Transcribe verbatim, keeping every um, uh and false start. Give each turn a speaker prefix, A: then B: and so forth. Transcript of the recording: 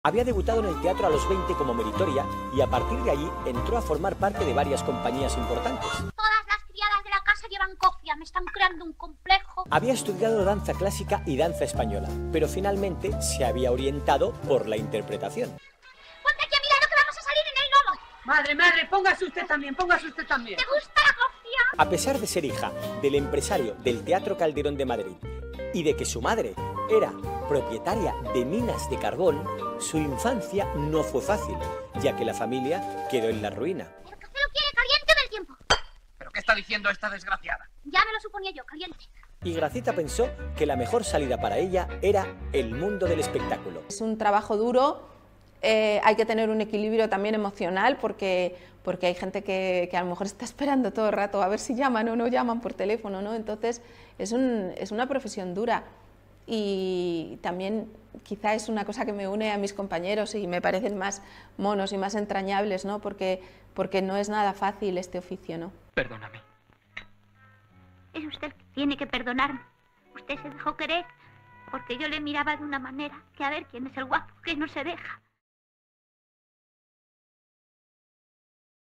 A: Había debutado en el teatro a los veinte como meritoria y a partir de allí entró a formar parte de varias compañías importantes.
B: Todas las criadas de la casa llevan cofia, me están creando un complejo.
A: Había estudiado danza clásica y danza española, pero finalmente se había orientado por la interpretación.
B: Ponte aquí a mi lado que vamos a salir en el lomo.
C: Madre, madre, póngase usted también, póngase usted también.
B: ¿Te gusta la cofia?
A: A pesar de ser hija del empresario del Teatro Calderón de Madrid y de que su madre era propietaria de minas de carbón, su infancia no fue fácil, ya que la familia quedó en la ruina.
B: El café lo quiere caliente del tiempo.
C: ¿Pero qué está diciendo esta desgraciada?
B: Ya me lo suponía yo, caliente.
A: Y Gracita pensó que la mejor salida para ella era el mundo del espectáculo.
D: Es un trabajo duro, eh, hay que tener un equilibrio también emocional porque, porque hay gente que, que a lo mejor está esperando todo el rato a ver si llaman o no llaman por teléfono, ¿no? Entonces es, un, es una profesión dura y también quizá es una cosa que me une a mis compañeros y me parecen más monos y más entrañables, ¿no? Porque, porque no es nada fácil este oficio, ¿no?
E: Perdóname.
B: Es usted el que tiene que perdonarme. Usted se dejó querer porque yo le miraba de una manera que a ver quién es el guapo que no se deja.